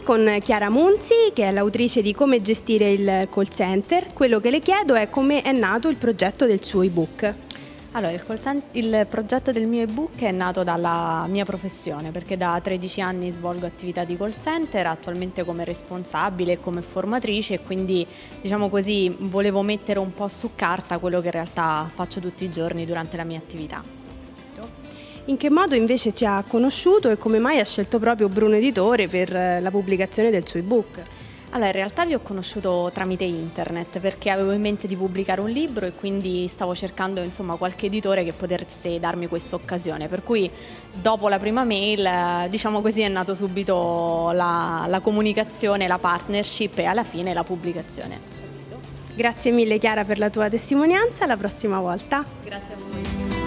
con Chiara Munzi, che è l'autrice di Come gestire il call center. Quello che le chiedo è come è nato il progetto del suo ebook. Allora, il progetto del mio ebook è nato dalla mia professione, perché da 13 anni svolgo attività di call center, attualmente come responsabile e come formatrice, e quindi, diciamo così, volevo mettere un po' su carta quello che in realtà faccio tutti i giorni durante la mia attività. In che modo invece ci ha conosciuto e come mai ha scelto proprio Bruno Editore per la pubblicazione del suo ebook? Allora, in realtà vi ho conosciuto tramite internet, perché avevo in mente di pubblicare un libro e quindi stavo cercando qualche editore che potesse darmi questa occasione, per cui dopo la prima mail, diciamo così, è nato subito la comunicazione, la partnership e alla fine la pubblicazione. Grazie mille Chiara per la tua testimonianza, alla prossima volta. Grazie a voi.